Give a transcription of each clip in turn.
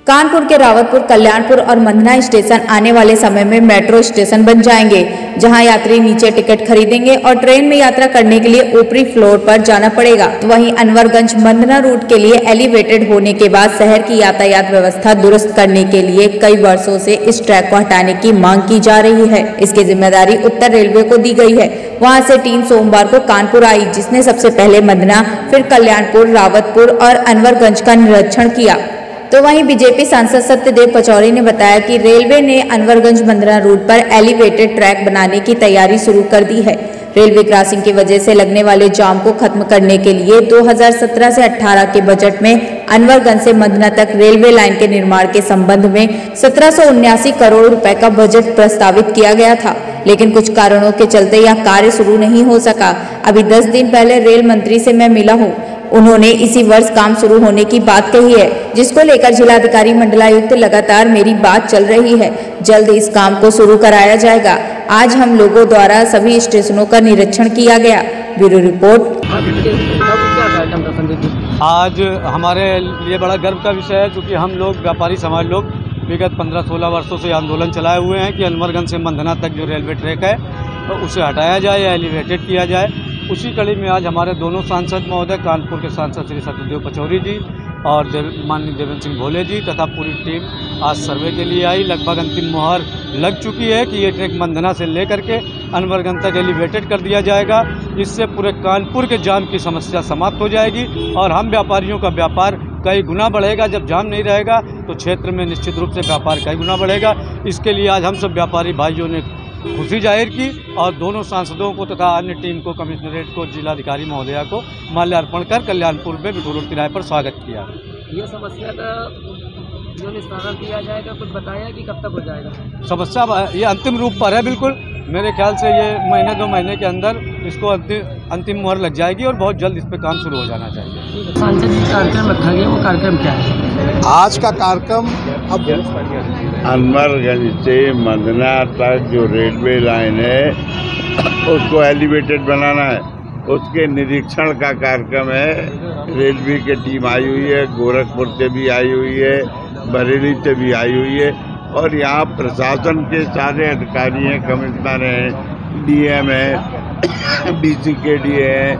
कानपुर के रावतपुर, कल्याणपुर और मंधना स्टेशन आने वाले समय में मेट्रो स्टेशन बन जाएंगे, जहां यात्री नीचे टिकट खरीदेंगे और ट्रेन में यात्रा करने के लिए ऊपरी फ्लोर पर जाना पड़ेगा। तो वहीं अनवरगंज मंधना रूट के लिए एलिवेटेड होने के बाद शहर की यातायात व्यवस्था दुरुस्त करने के लिए कई वर्षों से इस ट्रैक को हटाने की मांग की जा रही है। इसकी जिम्मेदारी उत्तर रेलवे को दी गई है। वहाँ से टीम सोमवार को कानपुर आई, जिसने सबसे पहले मंधना, फिर कल्याणपुर, रावतपुर और अनवरगंज का निरीक्षण किया। तो वहीं बीजेपी सांसद सत्यदेव पचौरी ने बताया कि रेलवे ने अनवरगंज मंधना रूट पर एलिवेटेड ट्रैक बनाने की तैयारी शुरू कर दी है। रेलवे क्रॉसिंग की वजह से लगने वाले जाम को खत्म करने के लिए 2017 से 18 के बजट में अनवरगंज से मंधना तक रेलवे लाइन के निर्माण के संबंध में 1779 करोड़ रुपए का बजट प्रस्तावित किया गया था, लेकिन कुछ कारणों के चलते यह कार्य शुरू नहीं हो सका। अभी 10 दिन पहले रेल मंत्री से मैं मिला हूँ। उन्होंने इसी वर्ष काम शुरू होने की बात कही है, जिसको लेकर जिलाधिकारी मंडलायुक्त लगातार मेरी बात चल रही है। जल्द इस काम को शुरू कराया जाएगा। आज हम लोगों द्वारा सभी स्टेशनों का निरीक्षण किया गया। Bureau report. आज हमारे लिए बड़ा गर्व का विषय है, क्योंकि हम लोग व्यापारी समाज लोग विगत 15-16 वर्षों से आंदोलन चलाए हुए हैं कि अनवरगंज से मंधना तक जो रेलवे ट्रैक है तो उसे हटाया जाए या एलिवेटेड किया जाए। उसी कड़ी में आज हमारे दोनों सांसद महोदय, कानपुर के सांसद श्री सत्यदेव पचौरी जी और माननीय देवेंद्र सिंह भोले जी तथा पूरी टीम आज सर्वे के लिए आई। लगभग अंतिम मुहर लग चुकी है कि ये ट्रैक मंधना से लेकर के अनवरगंज तक एलिवेटेड कर दिया जाएगा। इससे पूरे कानपुर के जाम की समस्या समाप्त हो जाएगी और हम व्यापारियों का व्यापार कई गुना बढ़ेगा। जब जाम नहीं रहेगा तो क्षेत्र में निश्चित रूप से व्यापार कई गुना बढ़ेगा। इसके लिए आज हम सब व्यापारी भाइयों ने खुशी जाहिर की और दोनों सांसदों को तथा अन्य टीम को, कमिश्नरेट को, जिलाधिकारी महोदया को माल्यार्पण कर कल्याणपुर में बिठूर रोड किराए पर स्वागत किया। ये समस्या का जो निस्तारण किया जाएगा, कुछ बताया कि कब तक हो जाएगा? समस्या ये अंतिम रूप पर है। बिल्कुल मेरे ख्याल से ये महीने 2 महीने के अंदर इसको अंतिम मुहर लग जाएगी और बहुत जल्द इस पर काम शुरू हो जाना चाहिए। सांसद जी कार्यक्रम रखा गया, वो कार्यक्रम क्या है? आज का कार्यक्रम अब अनवरगंज से मंधना तक जो रेलवे लाइन है उसको एलिवेटेड बनाना है, उसके निरीक्षण का कार्यक्रम है। रेलवे की टीम आई हुई है, गोरखपुर से भी आई हुई है, बरेली से भी आई हुई है और यहाँ प्रशासन के सारे अधिकारी हैं, कमिश्नर हैं, डीएम हैं, BCKD हैं,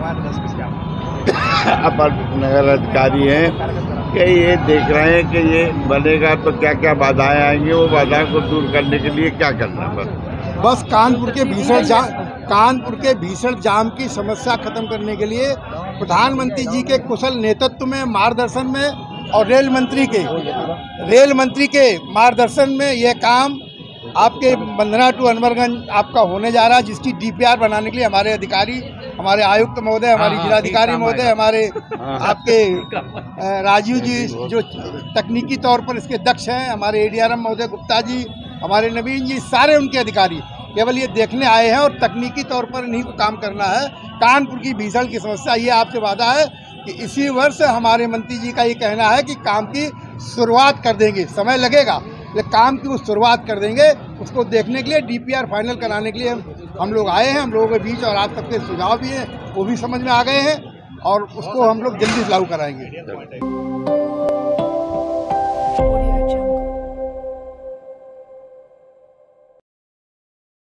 अपर नगर अधिकारी हैं कि ये देख रहे हैं कि ये बनेगा तो क्या क्या बाधाएं आएंगी, वो बाधा को दूर करने के लिए क्या करना पड़ेगा। बस कानपुर के भीषण जाम की समस्या खत्म करने के लिए प्रधानमंत्री जी के कुशल नेतृत्व में, मार्गदर्शन में और रेल मंत्री के मार्गदर्शन में यह काम आपके मंधना टू अनवरगंज आपका होने जा रहा है, जिसकी DPR बनाने के लिए हमारे अधिकारी, हमारे आयुक्त महोदय, हमारी जिलाधिकारी महोदय, हमारे आपके राजीव जी जो तकनीकी तौर पर इसके दक्ष हैं, हमारे ADRM महोदय गुप्ता जी, हमारे नवीन जी, सारे उनके अधिकारी केवल ये देखने आए हैं और तकनीकी तौर पर इन्हीं को काम करना है। कानपुर की भीषण की समस्या, ये आपसे वादा है कि इसी वर्ष हमारे मंत्री जी का ये कहना है कि काम की शुरुआत कर देंगे। समय लगेगा लेकिन काम की वो शुरुआत कर देंगे। उसको देखने के लिए DPR फाइनल कराने के लिए हम लोग आए हैं। हम लोगों के बीच और आप सबके सुझाव भी हैं, वो भी समझ में आ गए हैं और उसको हम लोग जल्दी लागू कराएंगे।